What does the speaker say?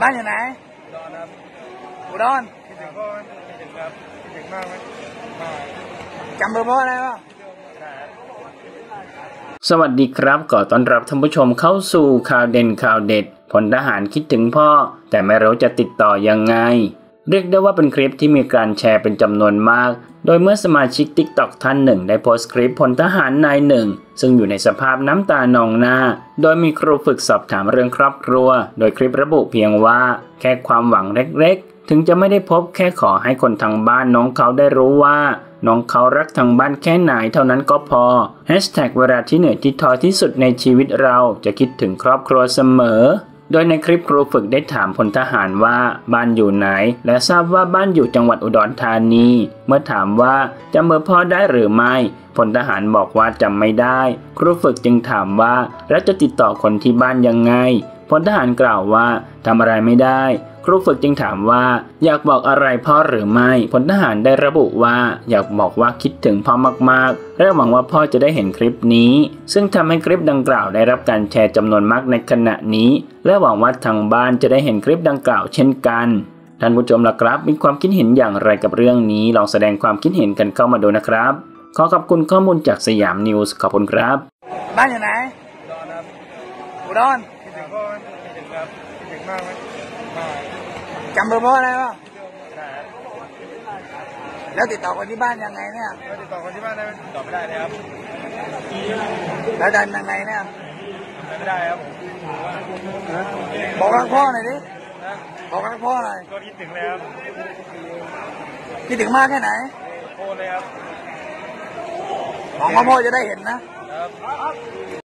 บ้านอยู่ไหนอุดรคิดถึงพ่อไหมคิดถึงครับคิดถึงมากไหมจำเบอร์พ่อได้ป่ะสวัสดีครับขอต้อนรับท่านผู้ชมเข้าสู่ข่าวเด่นข่าวเด็ดพลทหารคิดถึงพ่อแต่ไม่รู้จะติดต่อยังไงเรียกได้ว่าเป็นคลิปที่มีการแชร์เป็นจำนวนมากโดยเมื่อสมาชิก TikTok ท่านหนึ่งได้โพสต์คลิปพลทหารนายหนึ่งซึ่งอยู่ในสภาพน้ำตานองหน้าโดยมีครูฝึกสอบถามเรื่องครอบครัวโดยคลิประบุเพียงว่าแค่ความหวังเล็กๆถึงจะไม่ได้พบแค่ขอให้คนทางบ้านน้องเขาได้รู้ว่าน้องเขารักทางบ้านแค่ไหนเท่านั้นก็พอ#เวลาที่เหนื่อยที่ท้อที่สุดในชีวิตเราจะคิดถึงครอบครัวเสมอโดยในคลิปครูฝึกได้ถามพลทหารว่าบ้านอยู่ไหนและทราบว่าบ้านอยู่จังหวัดอุดรธานีเมื่อถามว่าจำเบอร์พ่อได้หรือไม่พลทหารบอกว่าจำไม่ได้ครูฝึกจึงถามว่าแล้วจะติดต่อคนที่บ้านยังไงพลทหารกล่าวว่าทำอะไรไม่ได้ครูฝึกจึงถามว่าอยากบอกอะไรพ่อหรือไม่พลทหารได้ระบุว่าอยากบอกว่าคิดถึงพ่อมากๆและหวังว่าพ่อจะได้เห็นคลิปนี้ซึ่งทำให้คลิปดังกล่าวได้รับการแชร์จำนวนมากในขณะนี้และหวังว่าทางบ้านจะได้เห็นคลิปดังกล่าวเช่นกันท่านผู้ชมล่ะครับมีความคิดเห็นอย่างไรกับเรื่องนี้ลองแสดงความคิดเห็นกันเข้ามาดูนะครับขอขอบคุณข้อมูลจากสยามนิวส์ขอบคุณครับบ้านอยู่ไหนอุดรคิดถึงพ่อไหมคิดถึงครับคิดถึงมากไหมจำเบอร์พ่อได้ป่ะแล้วติดต่อคนที่บ้านยังไงเนี่ยติดต่อคนที่บ้านได้ไหมติดต่อไม่ได้เลยครับแล้วดันยังไงเนี่ยไม่ได้ครับบอกรักพ่อหน่อยดิบอกรักพ่อหน่อยก็คิดถึงเลยครับคิดถึงมากแค่ไหนโคตรเลยครับหวังว่าพ่อจะได้เห็นนะครับ